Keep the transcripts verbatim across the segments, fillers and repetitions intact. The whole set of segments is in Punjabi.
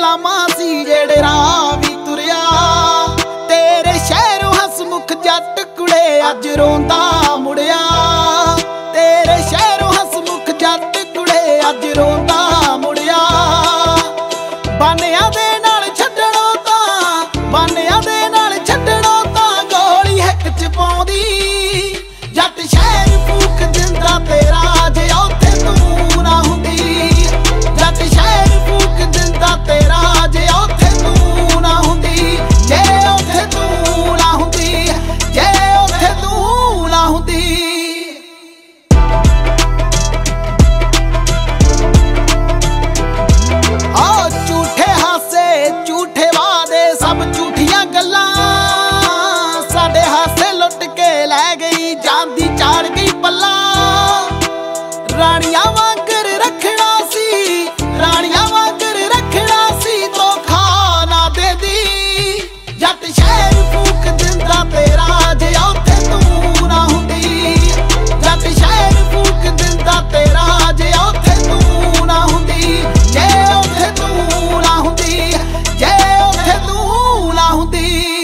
ਰਾਮਾ ਸੀ ਜਿਹੜੇ ਰਾਹ ਵੀ ਤੁਰਿਆ। ਤੇਰੇ ਸ਼ਹਿਰੋਂ ਹਸਮੁਖ ਜੱਟ ਕੁੜੇ ਅੱਜ ਰੋਂਦਾ ਮੁੜਿਆ। ਤੇਰੇ ਸ਼ਹਿਰੋਂ ਹਸਮੁਖ ਜੱਟ ਕੁੜੇ ਅੱਜ ਰੋਂਦਾ ਮੁੜਿਆ। ਬਾਨਿਆਂ ਦੇ ਨਾਲ ਛੱਡਣੋਂ ਤਾਂ ਬਾਨਿਆਂ ਦੇ ਨਾਲ ਛੱਡਣੋਂ ਤਾਂ ਗੋਲੀ ਹਿੱਕ ਚ ਪਾਉਂਦੀ। ਜੱਟ ਸ਼ਹਿਰ ਫੂਕ ਦਿੰਦਾ ਤੇਰਾ ਜੇ ਉੱਥੇ ਤੂੰ ਨਾ ਹੁੰਦੀ। ਜੱਟ ਸ਼ਹਿਰ ਫੂਕ ਦਿੰਦਾ ਤੇਰਾ ਜੇ ਉੱਥੇ ਤੂੰ ਨਾ ਹੁੰਦੀ। ਜੇ ਉੱਥੇ ਤੂੰ ਨਾ ਹੁੰਦੀ ਜੇ ਉੱਥੇ ਤੂੰ ਨਾ ਹੁੰਦੀ। ਸਭ ਝੂਠੀਆਂ ਗੱਲਾਂ ਸਾਡੇ ਹਾਸੇ ਲੁੱਟ ਕੇ ਲੈ ਗਈ ਜਾਂਦੀ ਚਾੜ ਗਈ ਪੱਲਾ। ਰਾਣੀਆਂ ਵਾਂਗਰ ਰੱਖਣਾ ਸੀ ਰਾਣੀਆਂ ਵਾਂਗਰ ਰੱਖਣਾ ਸੀ ਧੋਖਾ ਨਾ ਦੇਦੀ। ਜੱਟ ਸ਼ਹਿਰ ਫੂਕ ਦਿੰਦਾ ਤੇਰਾ ਜੇ ਉੱਥੇ ਤੂੰ ਨਾ ਹੁੰਦੀ। ਜੱਟ ਸ਼ਹਿਰ ਫੂਕ ਦਿੰਦਾ ਤੇਰਾ ਜੇ ਉੱਥੇ ਤੂੰ ਨਾ ਹੁੰਦੀ। ਜੇ ਉੱਥੇ ਤੂੰ ਨਾ ਹੁੰਦੀ ਜੇ ਉੱਥੇ ਤੂੰ ਨਾ ਹੁੰਦੀ।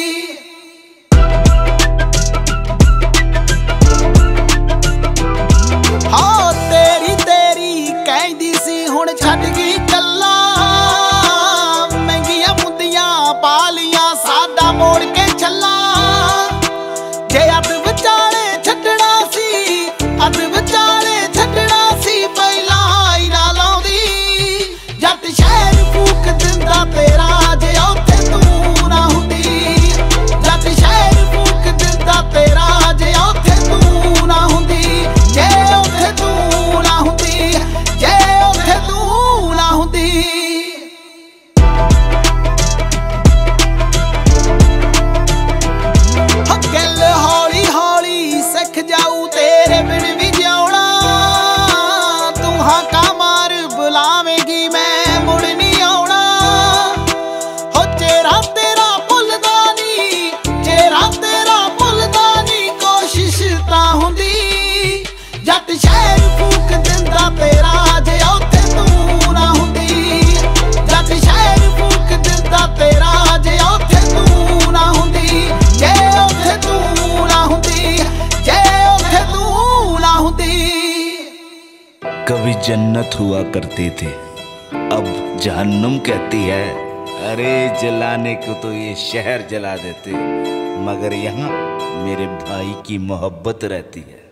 ਹਾਂ ਤੇਰੀ ਤੇਰੀ ਕਹਿੰਦੀ ਸੀ ਹੁਣ ਛੱਡ ਗਈ ਗੱਲਾਂ। ਮਹਿੰਗੀਆਂ ਮੁੰਦੀਆਂ ਪਾ ਲੀਆਂ ਸਾਡਾ ਮੋੜ ਕੇ ਛੱਲਾ। ਜੇ ਅੱਧ ਵਿਚਾਲੇ ਛੱਡਣਾ ਸੀ ਅੱਧ ਵਿਚਾਲੇ ਛੱਡਣਾ ਸੀ ਪਹਿਲਾਂ ਹੀ ਨਾ ਲਾਉਂਦੀ। ਜੱਟ ਸ਼ਹਿਰ ਫੂਕ ਦਿੰਦਾ ਤੇਰਾ ਜੇ ਉੱਥੇ ਤੂੰ ਨਾ ਹੁੰਦੀ। ਜੱਟ ਸ਼ਹਿਰ ਫੂਕ ਦਿੰਦਾ ਤੇਰਾ ਜੇ ਉੱਥੇ ਤੂੰ ਨਾ ਹੁੰਦੀ। ਜੇ ਉੱਥੇ ਤੂੰ ਨਾ ਹੁੰਦੀ ਜੇ ਉੱਥੇ ਤੂੰ ਨਾ ਹੁੰਦੀ। ਗੱਲ ਹੌਲੀ ਹੌਲੀ ਸਿੱਖ ਜਾਊ ਤੇਰੇ ਬਿਨ ਵੀ ਜਿਉਣਾ। ਤੂੰ ਹਾਕਾਂ ਮਾਰ ਬੁਲਾਵੇਂਗੀ ਮੈਂ ਮੁੜ ਨਹੀਂ ਆਉਣਾ। ਹੋ ਚਿਹਰਾ ਤੇਰਾ ਭੁੱਲਦਾ ਨੀ ਚਿਹਰਾ ਤੇਰਾ ਭੁੱਲਦਾ ਨੀ ਕੋਸ਼ਿਸ਼ ਤਾਂ ਹੁੰਦੀ। ਜੱਟ ਸ਼ਹਿਰ ਫੂਕ ਦਿੰਦਾ ਤੇਰਾ ਜੇ ਉੱਥੇ ਤੂੰ ਨਾ ਹੁੰਦੀ। ਜੱਟ ਸ਼ਹਿਰ ਫੂਕ ਦਿੰਦਾ ਤੇਰਾ ਜੇ ਉੱਥੇ ਤੂੰ ਨਾ ਹੁੰਦੀ। ਜੇ ਉੱਥੇ ਤੂੰ ਨਾ ਹੁੰਦੀ ਜੇ ਉੱਥੇ ਤੂੰ ना होती। कभी जन्नत हुआ करती थी अब जहन्नुम कहती है। अरे जलाने को तो ये शहर जला देते मगर यहाँ मेरे भाई की मोहब्बत रहती है।